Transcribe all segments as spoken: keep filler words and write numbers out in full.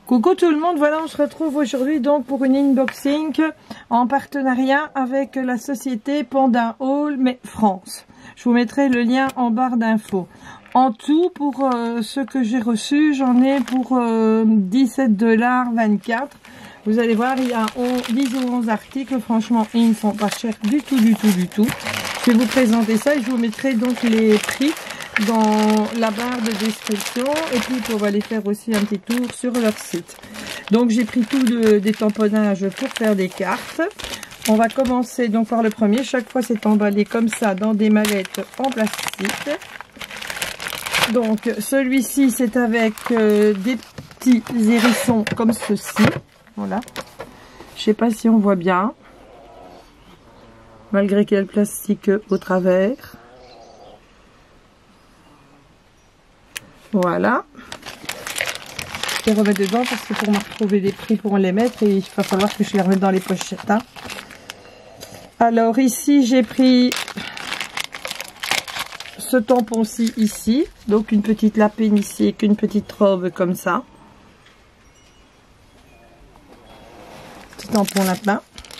Coucou tout le monde, voilà on se retrouve aujourd'hui donc pour une unboxing en partenariat avec la société Panda Haul mais France. Je vous mettrai le lien en barre d'infos. En tout, pour euh, ce que j'ai reçu, j'en ai pour euh, dix-sept dollars vingt-quatre. Vous allez voir, il y a dix ou onze articles. Franchement, ils ne sont pas chers du tout, du tout, du tout. Je vais vous présenter ça et je vous mettrai donc les prix dans la barre de description. Et puis, on va aller faire aussi un petit tour sur leur site. Donc, j'ai pris tout de, des tamponnages pour faire des cartes. On va commencer donc par le premier. Chaque fois, c'est emballé comme ça dans des mallettes en plastique. Donc, celui-ci, c'est avec euh, des petits hérissons comme ceci. Voilà. Je sais pas si on voit bien. Malgré qu'il y a le plastique au travers. Voilà. Je vais remettre dedans parce que pour me retrouver des prix pour les mettre, et il va falloir que je les remette dans les pochettes. Hein. Alors, ici, j'ai pris ce tampon-ci ici, donc une petite lapine ici avec une petite robe comme ça. Petit tampon lapin.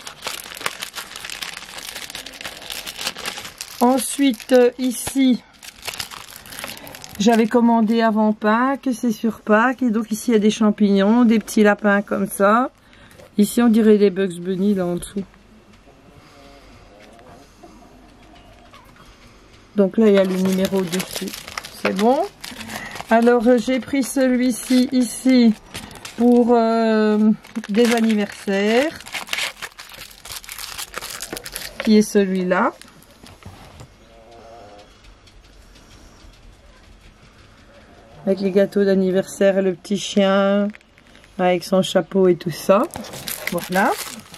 Ensuite, euh, ici, j'avais commandé avant Pâques, c'est sur Pâques, et donc ici il y a des champignons, des petits lapins comme ça. Ici on dirait des Bugs Bunny là en dessous. Donc là, il y a le numéro dessus. C'est bon. Alors, euh, j'ai pris celui-ci ici pour euh, des anniversaires. Qui est celui-là. Avec les gâteaux d'anniversaire et le petit chien. Avec son chapeau et tout ça. Voilà.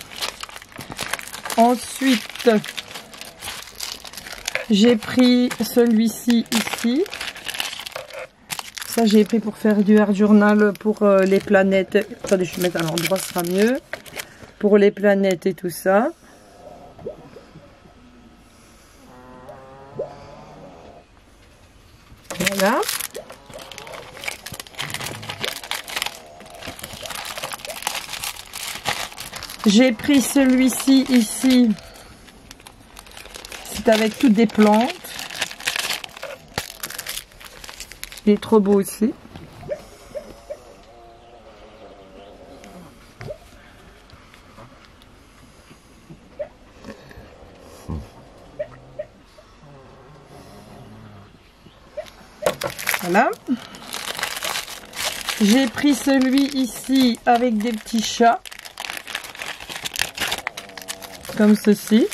Ensuite, j'ai pris celui-ci ici. Ça, j'ai pris pour faire du art journal pour euh, les planètes. Attendez, je vais mettre à l'endroit, ce sera mieux. Pour les planètes et tout ça. Voilà. J'ai pris celui-ci ici. C'est avec toutes des plantes. Il est trop beau aussi. Voilà. J'ai pris celui ici avec des petits chats. Comme ceci.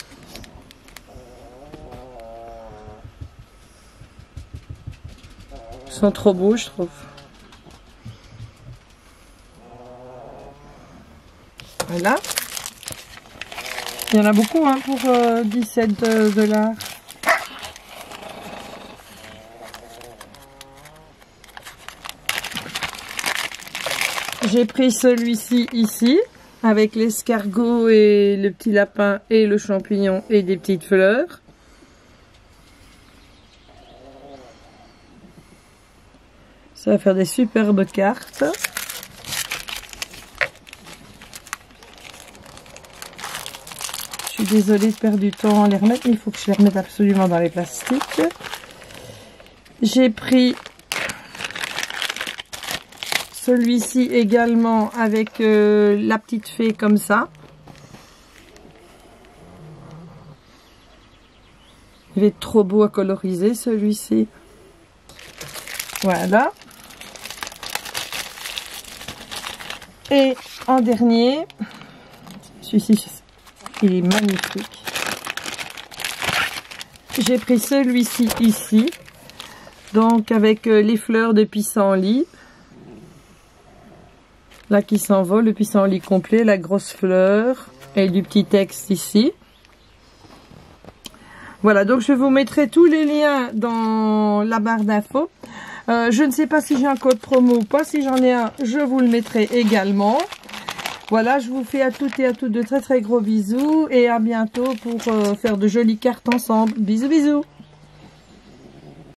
Ils sont trop beaux, je trouve. Voilà. Il y en a beaucoup hein, pour euh, dix-sept dollars. J'ai pris celui-ci ici. Avec l'escargot et le petit lapin et le champignon et des petites fleurs. Ça va faire des superbes cartes. Je suis désolée de perdre du temps à les remettre, mais il faut que je les remette absolument dans les plastiques. J'ai pris celui-ci également avec euh, la petite fée comme ça. Il est trop beau à coloriser celui-ci. Voilà. Et en dernier, celui-ci, il est magnifique. J'ai pris celui-ci ici. Donc avec euh, les fleurs de pissenlit. Là qui s'envole, le pissenlit complet, la grosse fleur et du petit texte ici. Voilà, donc je vous mettrai tous les liens dans la barre d'infos. Euh, je ne sais pas si j'ai un code promo ou pas. Si j'en ai un, je vous le mettrai également. Voilà, je vous fais à toutes et à tous de très très gros bisous. Et à bientôt pour euh, faire de jolies cartes ensemble. Bisous bisous.